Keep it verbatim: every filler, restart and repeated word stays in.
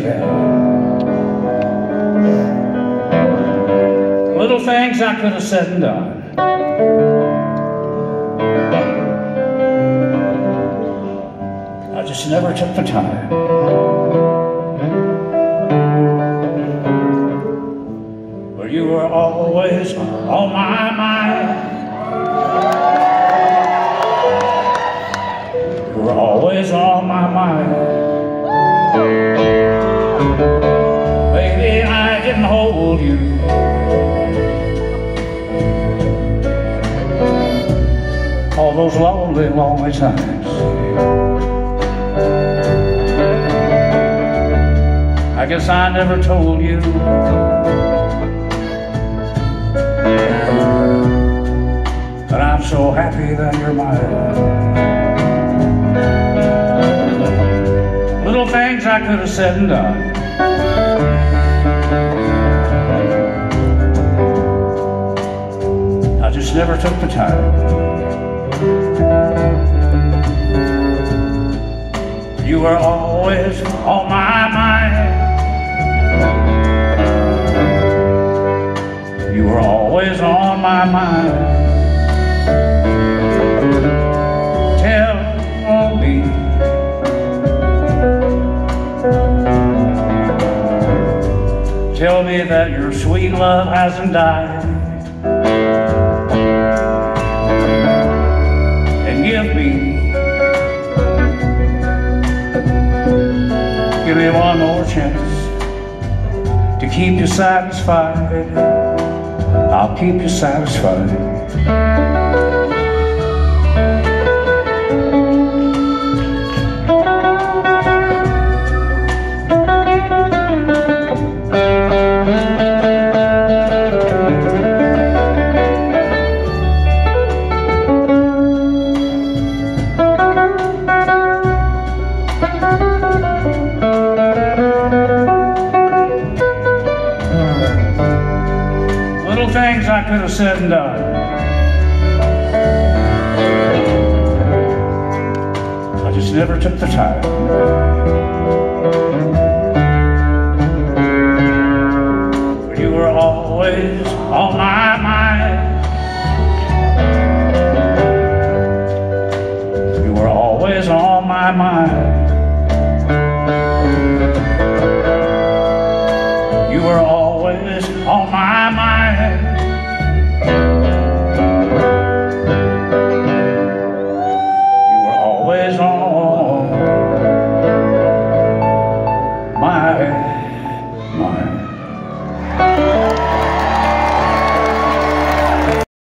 Little things I could have said and done. I just never took the time. But you were always on my mind. You were always on my mind. Baby, I didn't hold you. All those lonely, lonely times. I guess I never told you. But I'm so happy that you're mine. Little things I could have said and done. I just never took the time. You were always on my mind. You were always on my mind. Tell me, tell me that your sweet love hasn't died. And give me, give me one more chance to keep you satisfied. I'll keep you satisfied. Little things I could have said and done. I just never took the time. You were always on my mind. You were always on my mind. You were always on my mind. You were always on my mind.